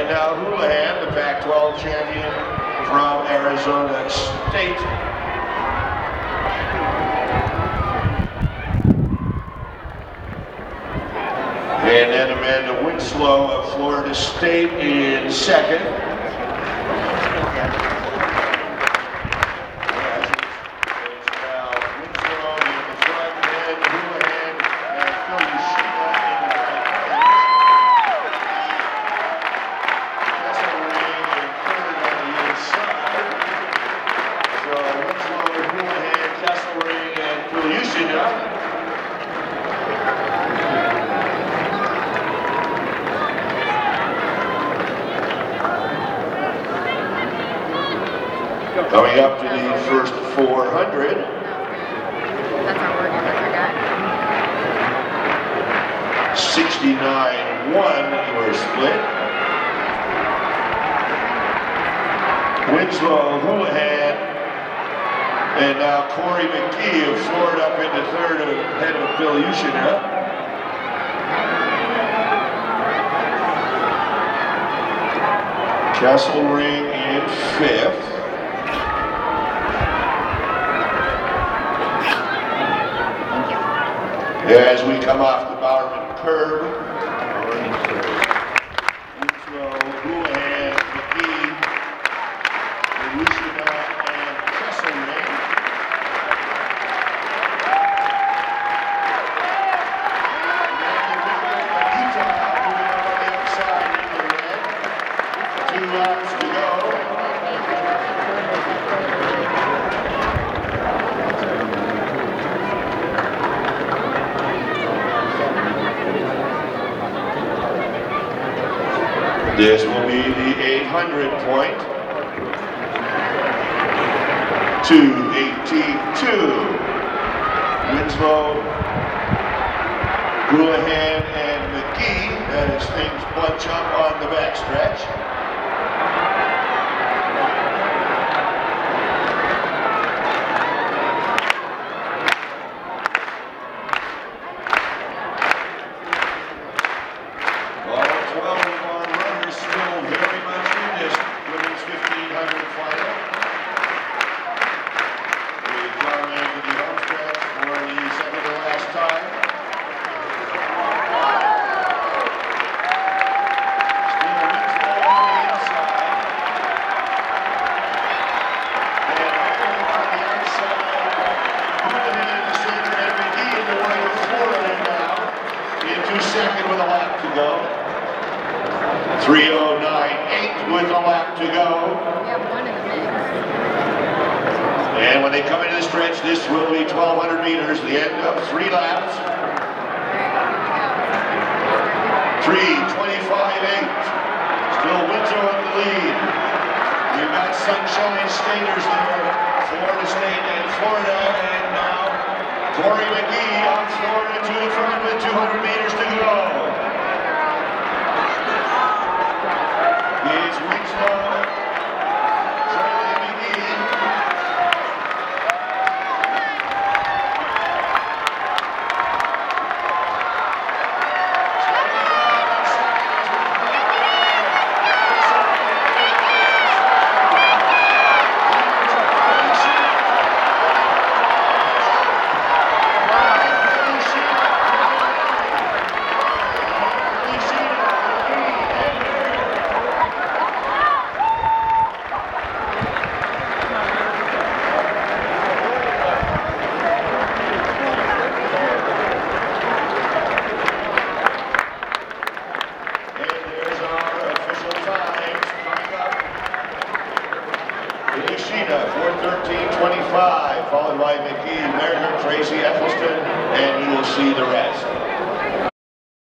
And now Houlihan, the Pac-12 champion from Arizona State. And then Amanda Winslow of Florida State in second. It's now Winslow in the front, then Houlihan and Piliusina in the right place. Kesselring in third on the inside. So Winslow, Houlihan, Kesselring, and Piliusina. Coming up to the first 400. That's our word, I forgot. 69-1 your split. Winslow, Houlihan, and now Corey McGee of Florida up into third ahead of Piliusina. Kesselring in fifth. As we come off the Bowerman curve, Winslow, Houlihan, McGee, Piliusina, and Kesselring. Natalja moving up on the outside in the red. 2 laps to go. This will be the 800 point. 2:18.2. Winslow, Houlihan, and McGee as things bunch up on the backstretch. Second with a lap to go. 3:09.8 with a lap to go. And when they come into the stretch, this will be 1,200 meters, the end of 3 laps. 3:25.8. Still Winslow in the lead. You've got Sunshine Staters there, Florida State and Florida, and now Corey McGee on Florida to the front with 200 meters to go. It's Winslow, Charlie McGee. Piliusina, 4:13.25, followed by McGee, Merritt, Tracy, Ethelston, and you will see the rest.